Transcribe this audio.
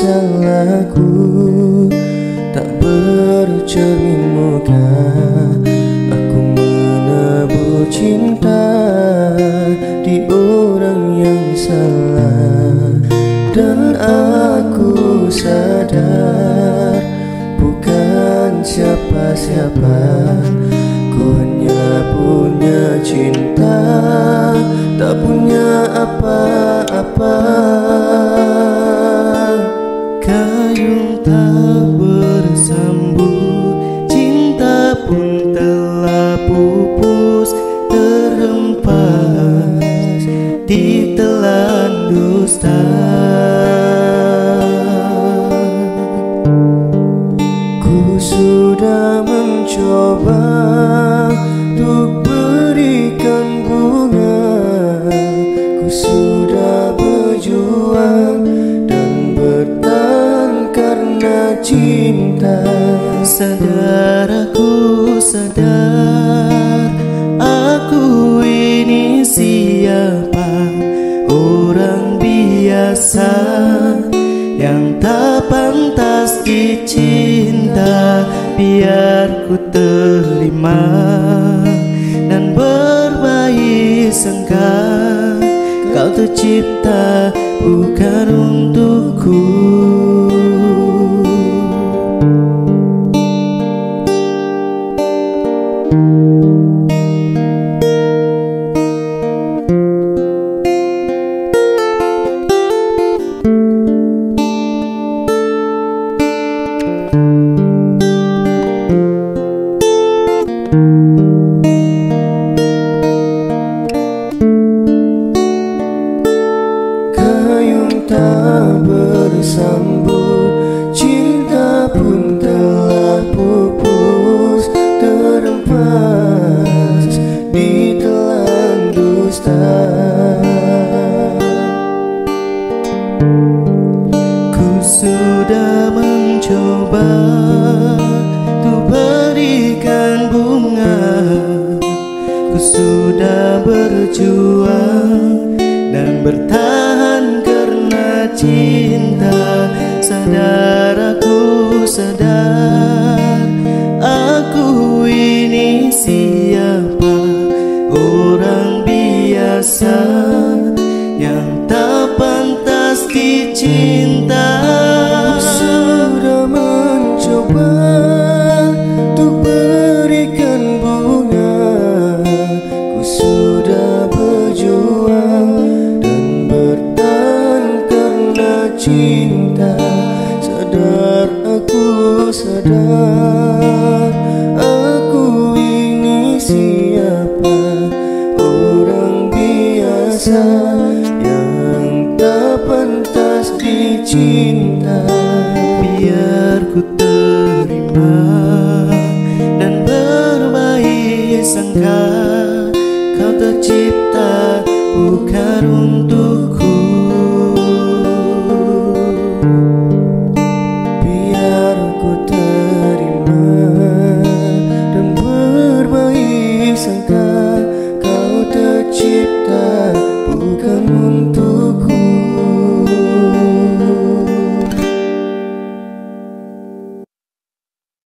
salahku tak bercermin muka. Aku menebus cinta di orang yang salah, dan aku sadar bukan siapa-siapa. Ku hanya punya cinta, tak punya apa-apa. Gayung tak bersambut, cinta pun telah pupus, terhempas di telan dusta. Ku sudah mencoba untuk berikan bunga, ku sudah berjuang dan bertahan karena cinta. Sadar, aku sadar, aku ini siapa, orang biasa yang tak pantas dicinta. Biar ku terima dan berbaik sangka, kau tercipta bukan untukku. Gayung tak bersambut, cinta pun telah pupus, terhempas di telan dusta. Ku sudah mencoba untuk berikan bunga, ku sudah berjuang dan bertahan karena cinta. Sadar, aku sadar, aku ini siapa, orang biasa yang tak pantas dicinta. Ku sudah mencoba untuk berikan bunga, ku sudah berjuang dan bertahan karena cinta. Sadar, aku sadar, aku ini siapa, orang biasa yang tak pantas dicinta. Biar ku terima dan berbaik sangka,